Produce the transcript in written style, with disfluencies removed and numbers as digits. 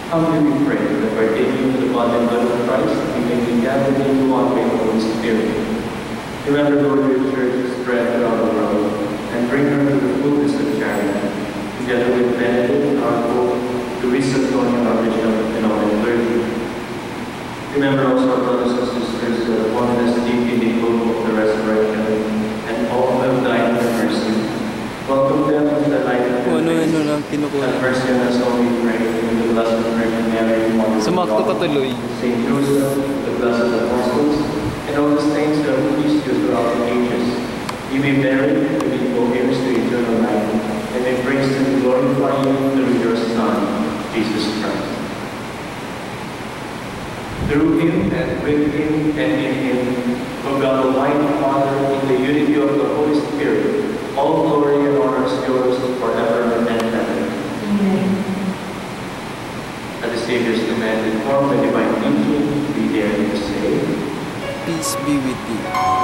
Humbly we pray that by taking the body and blood of Christ, we may be gathered into one by the Holy Spirit. Remember, Lord, your church is spread throughout the world, and bring her to the fullness of charity, together with Benedict, our Pope, Luisa Antonio, our Bishop, and all the clergy. Remember also our brothers and sisters who have wanted us deep in the hope of the resurrection, and all who have died in mercy. Welcome them to the light of your face. Have mercy on us all, we pray, in the blessed Virgin Mary, Mother of God, Saint Joseph, the blessed apostles, and all the saints who have pleased you throughout the ages. You may bear it to be co-heirs to eternal life, and may praise and glorify you through your Son, Jesus Christ. Through him, and with him, and in him, O God Almighty Father, in the unity of the Holy Spirit, all glory and honor is yours forever and ever. Amen. At the Savior's command, informed by divine teaching, we dare to say, Peace be with you.